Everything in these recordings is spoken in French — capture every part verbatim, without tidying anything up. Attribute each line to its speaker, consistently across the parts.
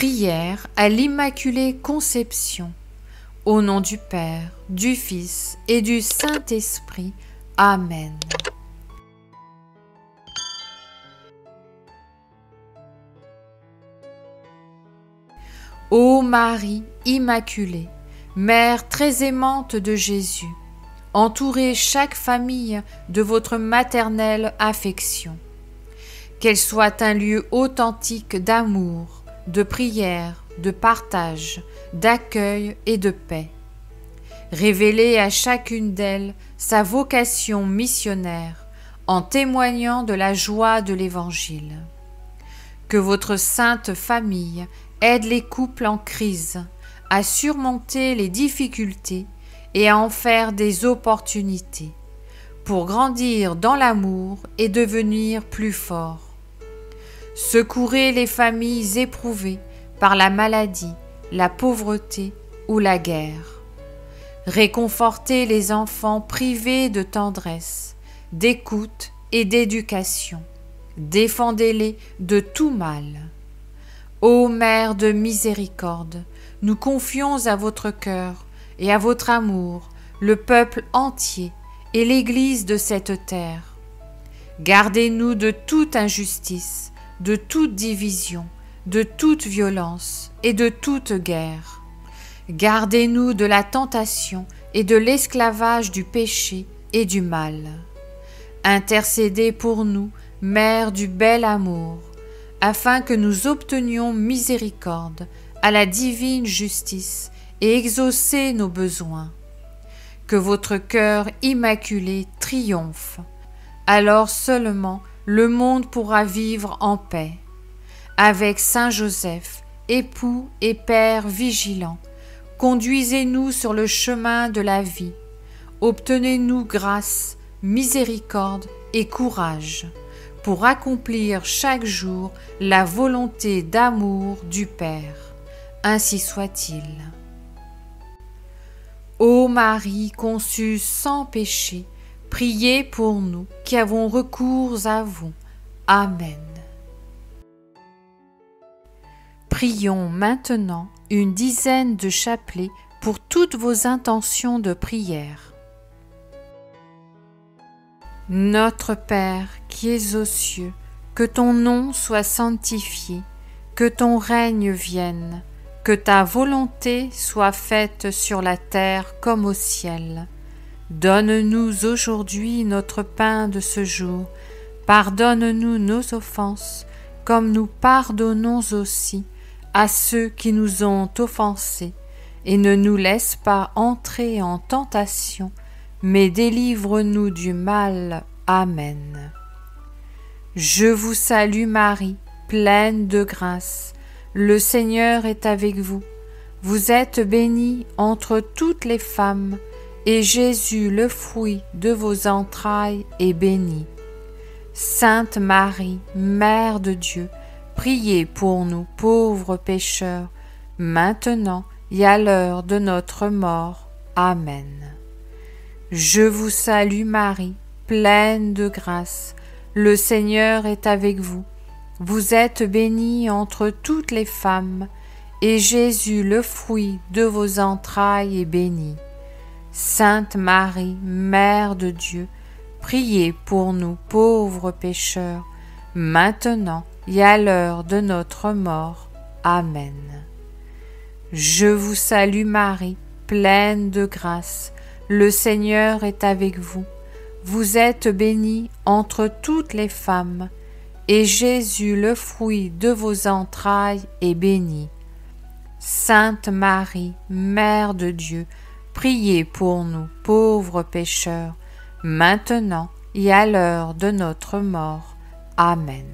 Speaker 1: Prière à l'Immaculée Conception. Au nom du Père, du Fils et du Saint-Esprit. Amen. Ô Marie Immaculée, Mère très aimante de Jésus, entourez chaque famille de votre maternelle affection. Qu'elle soit un lieu authentique d'amour, de prière, de partage, d'accueil et de paix. Révélez à chacune d'elles sa vocation missionnaire en témoignant de la joie de l'Évangile. Que votre sainte famille aide les couples en crise à surmonter les difficultés et à en faire des opportunités pour grandir dans l'amour et devenir plus forts. Secourez les familles éprouvées par la maladie, la pauvreté ou la guerre. Réconfortez les enfants privés de tendresse, d'écoute et d'éducation. Défendez-les de tout mal. Ô Mère de miséricorde, nous confions à votre cœur et à votre amour le peuple entier et l'Église de cette terre. Gardez-nous de toute injustice, de toute division, de toute violence et de toute guerre. Gardez-nous de la tentation et de l'esclavage du péché et du mal. Intercédez pour nous, Mère du bel amour, afin que nous obtenions miséricorde à la divine justice et exaucer nos besoins. Que votre cœur immaculé triomphe. Alors seulement le monde pourra vivre en paix. Avec Saint Joseph, époux et père vigilant, conduisez-nous sur le chemin de la vie. Obtenez-nous grâce, miséricorde et courage pour accomplir chaque jour la volonté d'amour du Père. Ainsi soit-il. Ô Marie conçue sans péché, priez pour nous qui avons recours à vous. Amen. Prions maintenant une dizaine de chapelets pour toutes vos intentions de prière. Notre Père qui es aux cieux, que ton nom soit sanctifié, que ton règne vienne, que ta volonté soit faite sur la terre comme au ciel. Donne-nous aujourd'hui notre pain de ce jour. Pardonne-nous nos offenses, comme nous pardonnons aussi à ceux qui nous ont offensés. Et ne nous laisse pas entrer en tentation, mais délivre-nous du mal. Amen. Je vous salue Marie, pleine de grâce. Le Seigneur est avec vous. Vous êtes bénie entre toutes les femmes, et Jésus, le fruit de vos entrailles, est béni. Sainte Marie, Mère de Dieu, priez pour nous pauvres pécheurs, maintenant et à l'heure de notre mort. Amen. Je vous salue Marie, pleine de grâce. Le Seigneur est avec vous. Vous êtes bénie entre toutes les femmes, et Jésus, le fruit de vos entrailles, est béni. Sainte Marie, Mère de Dieu, priez pour nous pauvres pécheurs, maintenant et à l'heure de notre mort. Amen. Je vous salue Marie, pleine de grâce. Le Seigneur est avec vous. Vous êtes bénie entre toutes les femmes, et Jésus, le fruit de vos entrailles, est béni. Sainte Marie, Mère de Dieu, priez pour nous pauvres pécheurs, maintenant et à l'heure de notre mort. Amen.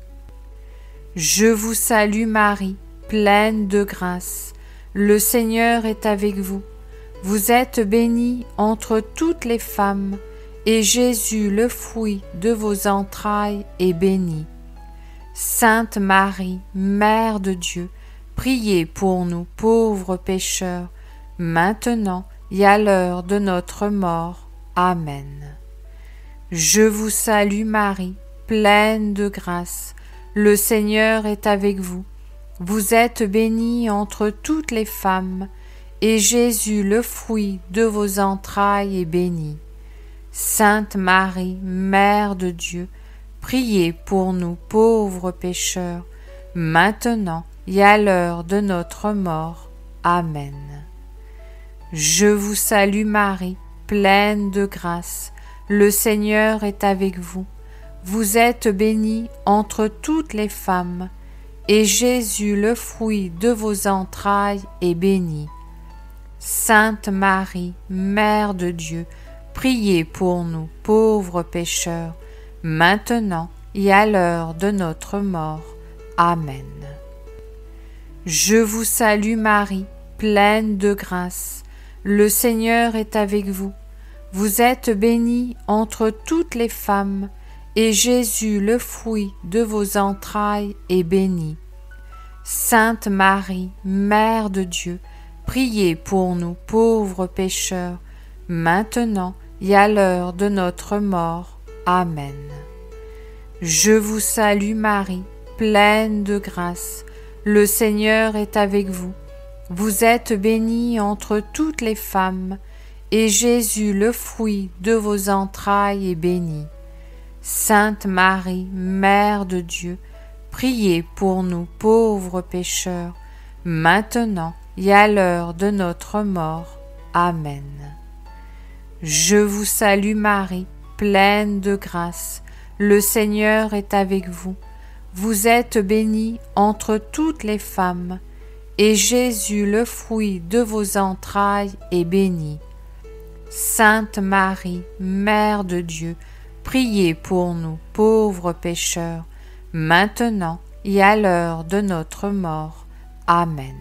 Speaker 1: Je vous salue Marie, pleine de grâce. Le Seigneur est avec vous. Vous êtes bénie entre toutes les femmes, et Jésus, le fruit de vos entrailles, est béni. Sainte Marie, Mère de Dieu, priez pour nous pauvres pécheurs, maintenant et à l'heure de notre mort. Amen. Je vous salue Marie, pleine de grâce. Le Seigneur est avec vous. vous êtes bénie entre toutes les femmes, et Jésus, le fruit de vos entrailles, est béni. Sainte Marie, Mère de Dieu, priez pour nous pauvres pécheurs, maintenant et à l'heure de notre mort. Amen. Je vous salue Marie, pleine de grâce, le Seigneur est avec vous. Vous êtes bénie entre toutes les femmes, et Jésus, le fruit de vos entrailles, est béni. Sainte Marie, Mère de Dieu, priez pour nous pauvres pécheurs, maintenant et à l'heure de notre mort. Amen. Je vous salue Marie, pleine de grâce, le Seigneur est avec vous. Vous êtes bénie entre toutes les femmes, et Jésus, le fruit de vos entrailles, est béni. Sainte Marie, Mère de Dieu, priez pour nous pauvres pécheurs, maintenant et à l'heure de notre mort. Amen. Je vous salue Marie, pleine de grâce, le Seigneur est avec vous. Vous êtes bénie entre toutes les femmes, et Jésus, le fruit de vos entrailles, est béni. Sainte Marie, Mère de Dieu, priez pour nous pauvres pécheurs, maintenant et à l'heure de notre mort. Amen. Je vous salue Marie, pleine de grâce, le Seigneur est avec vous. Vous êtes bénie entre toutes les femmes, et Jésus, le fruit de vos entrailles, est béni. Sainte Marie, Mère de Dieu, priez pour nous pauvres pécheurs, maintenant et à l'heure de notre mort. Amen.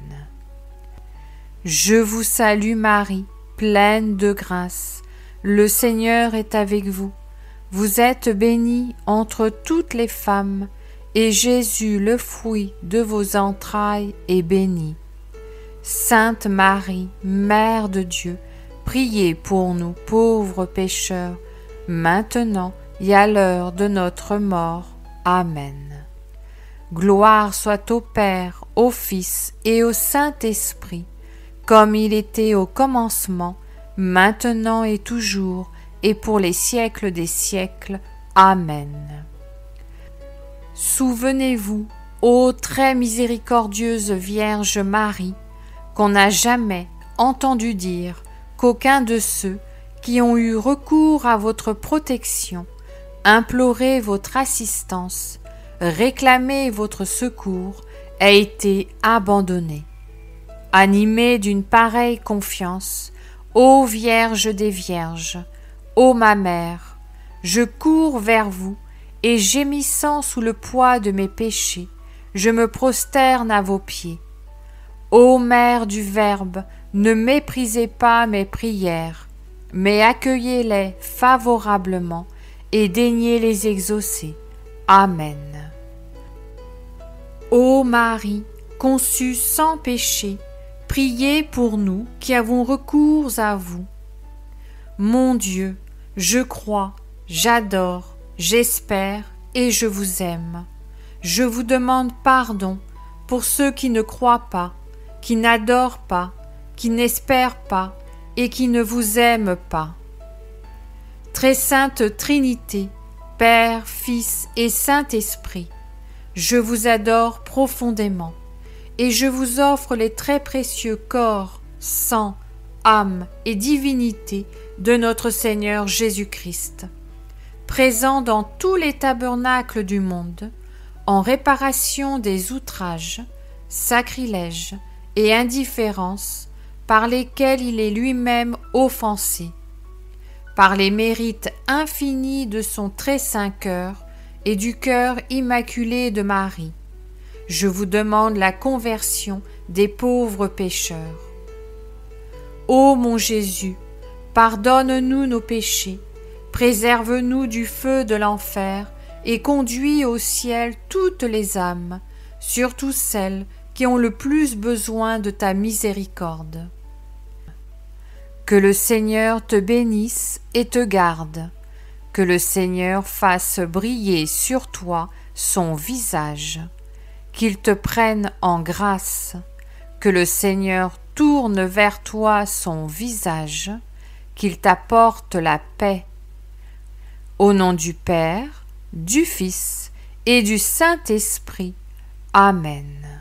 Speaker 1: Je vous salue Marie, pleine de grâce, le Seigneur est avec vous. Vous êtes bénie entre toutes les femmes, et Jésus, le fruit de vos entrailles, est béni. Sainte Marie, Mère de Dieu, priez pour nous pauvres pécheurs, maintenant et à l'heure de notre mort. Amen. Gloire soit au Père, au Fils et au Saint-Esprit, comme il était au commencement, maintenant et toujours, et pour les siècles des siècles. Amen. Souvenez-vous, ô très miséricordieuse Vierge Marie, qu'on n'a jamais entendu dire qu'aucun de ceux qui ont eu recours à votre protection, imploré votre assistance, réclamé votre secours, ait été abandonné. Animée d'une pareille confiance, ô Vierge des Vierges, ô ma Mère, je cours vers vous et gémissant sous le poids de mes péchés, je me prosterne à vos pieds. Ô Mère du Verbe, ne méprisez pas mes prières, mais accueillez-les favorablement et daignez les exaucer. Amen. Ô Marie, conçue sans péché, priez pour nous qui avons recours à vous. Mon Dieu, je crois, j'adore, j'espère et je vous aime. Je vous demande pardon pour ceux qui ne croient pas, qui n'adorent pas, qui n'espèrent pas et qui ne vous aiment pas. Très sainte Trinité, Père, Fils et Saint-Esprit, je vous adore profondément et je vous offre les très précieux corps, sang, âme et divinité de notre Seigneur Jésus-Christ, présent dans tous les tabernacles du monde, en réparation des outrages, sacrilèges et indifférences par lesquels il est lui-même offensé, par les mérites infinis de son très saint cœur et du cœur immaculé de Marie. Je vous demande la conversion des pauvres pécheurs. Ô mon Jésus, pardonne-nous nos péchés, préserve-nous du feu de l'enfer et conduis au ciel toutes les âmes, surtout celles qui ont le plus besoin de ta miséricorde. Que le Seigneur te bénisse et te garde, que le Seigneur fasse briller sur toi son visage, qu'il te prenne en grâce, que le Seigneur tourne vers toi son visage, qu'il t'apporte la paix. Au nom du Père, du Fils et du Saint-Esprit. Amen.